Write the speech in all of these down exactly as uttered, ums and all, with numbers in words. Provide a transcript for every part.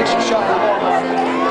she shot her ball out.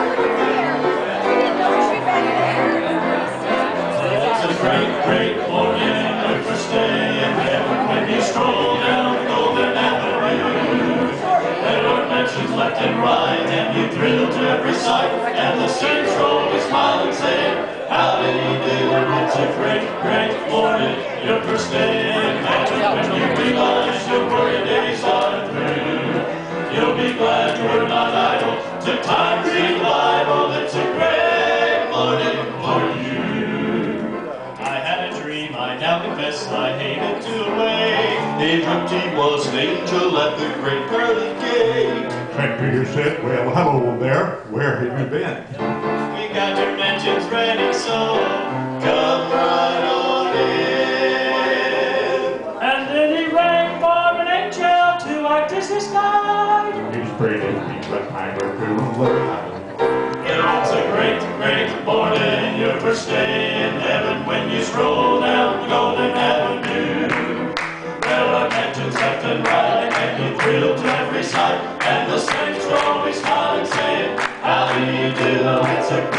It's a great, great morning, your first day in heaven when you stroll down Golden Avenue. There are mansions left and right, and you thrill to every sight, and the saints roll a smile and say, how do you do? It's a great, great morning, your first day in heaven when you realize your worry days are through. You'll be glad you're not idle, to time reliable. It's a great morning for you. I had a dream, I now confess I hated to awake. The dreamt he was an angel at the great pearly gate. Saint Peter said, well, hello there, where have you been? We got your mansions ready, so come right on in. And then he rang for an angel to our Disney sky. He's prayed to be but I were to love. It's a great, great morning, your first day in heaven when you stroll down Golden Avenue. There are mansions left and right, and you thrill to every sight, and the saints are always smiling, saying, how do you do? It's a